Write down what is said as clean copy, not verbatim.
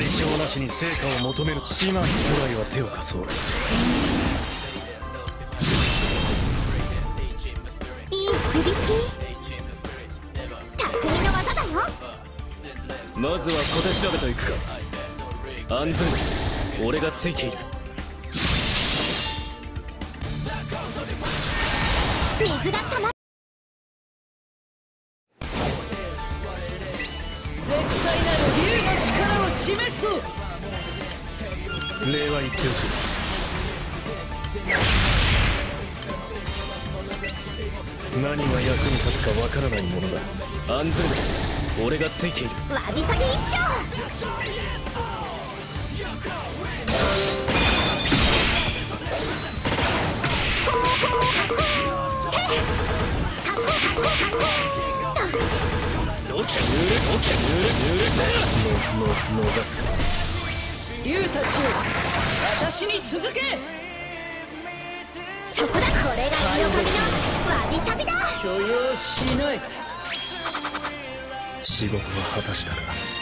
代償なしに成果を求める始末くらいは手を貸そう。 いい振り切匠の技だよ。 まずは小手調べといくか。安全面俺がついている。 水がたま絶対なる竜の力を示す。 礼は言っておく。何が役に立つかわからないものだ。安全面俺がついている。 わびさび一丁。 逃すか。 竜たちを私に続け。 そこだ。これがイオカミのわびさびだ。 許容しない。 仕事は果たしたか。